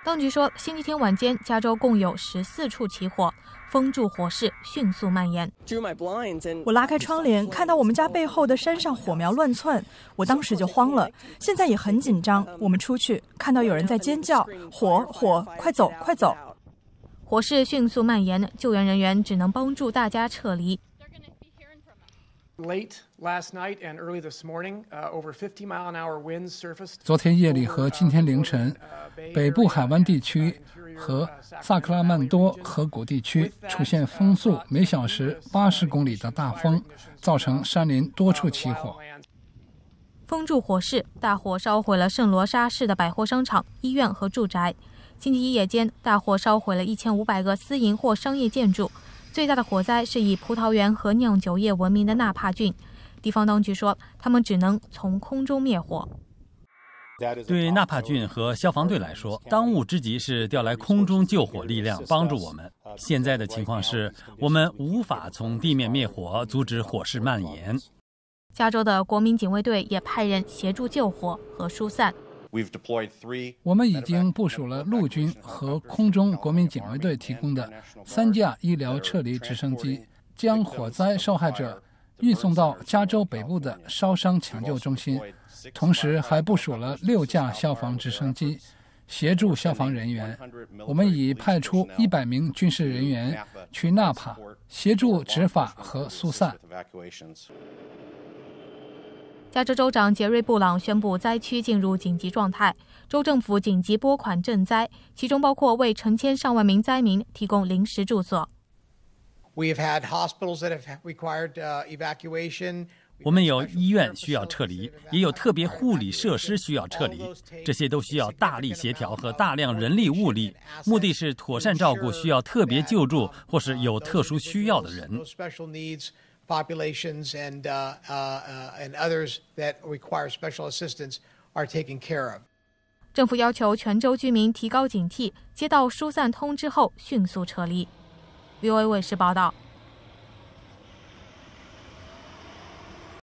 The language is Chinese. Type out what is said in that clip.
当局说，星期天晚间，加州共有14处起火，风助火势迅速蔓延。 我拉开窗帘，看到我们家背后的山上火苗乱窜，我当时就慌了。现在也很紧张。我们出去看到有人在尖叫：“火！火！快走！快走！” 火势迅速蔓延，救援人员只能帮助大家撤离。 昨天夜里和今天凌晨，北部海湾地区和萨克拉曼多河谷地区出现风速每小时80公里的大风，造成山林多处起火。 风助火势，大火烧毁了圣罗莎市的百货商场、医院和住宅。星期一夜间，大火烧毁了1500个私营或商业建筑。最大的火灾是以葡萄园和酿酒业闻名的纳帕郡。地方当局说，他们只能从空中灭火。 对纳帕郡和消防队来说，当务之急是调来空中救火力量帮助我们。现在的情况是，我们无法从地面灭火，阻止火势蔓延。 加州的国民警卫队也派人协助救火和疏散。 我们已经部署了陆军和空中国民警卫队提供的3架医疗撤离直升机，将火灾受害者运送到加州北部的烧伤抢救中心，同时还部署了6架消防直升机，协助消防人员。我们已派出100名军事人员去纳帕，协助执法和疏散。 加州州长杰瑞·布朗宣布灾区进入紧急状态，州政府紧急拨款赈灾，其中包括为成千上万名灾民提供临时住所。 我们有医院需要撤离，也有特别护理设施需要撤离，这些都需要大力协调和大量人力物力，目的是妥善照顾需要特别救助或是有特殊需要的人。 populations and others that require special assistance are taken care of. 政府要求全州居民提高警惕，接到疏散通知后迅速撤离。VOA 卫视报道。